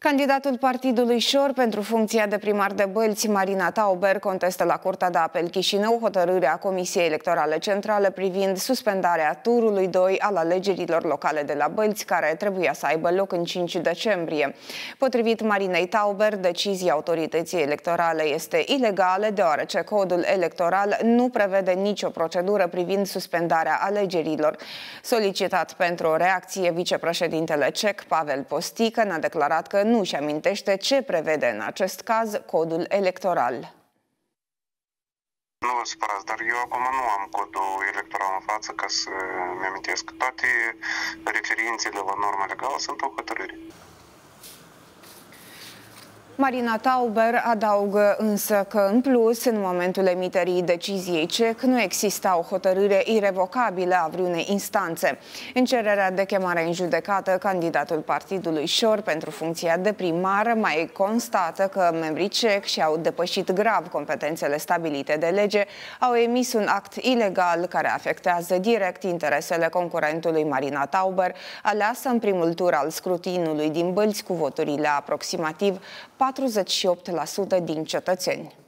Candidatul partidului Șor pentru funcția de primar de Bălți, Marina Tauber, contestă la Curtea de Apel Chișinău hotărârea Comisiei Electorale Centrale privind suspendarea turului 2 al alegerilor locale de la Bălți, care trebuia să aibă loc în 5 decembrie. Potrivit Marinei Tauber, decizia autorității electorale este ilegală, deoarece codul electoral nu prevede nicio procedură privind suspendarea alegerilor. Solicitat pentru o reacție, vicepreședintele CEC, Pavel Postică, ne-a declarat că nu își amintește ce prevede în acest caz codul electoral. Nu vă supărați, dar eu acum nu am codul electoral în față ca să-mi amintesc. Toate referințele la norma legală sunt o hotărâre. Marina Tauber adaugă însă că, în plus, în momentul emiterii deciziei CEC, nu exista o hotărâre irevocabilă a vreunei instanțe. În cererea de chemare în judecată, candidatul partidului Șor pentru funcția de primar mai constată că membrii CEC și-au depășit grav competențele stabilite de lege, au emis un act ilegal care afectează direct interesele concurentului Marina Tauber, aleasă în primul tur al scrutinului din Bălți cu voturile aproximativ 48% din cetățeni.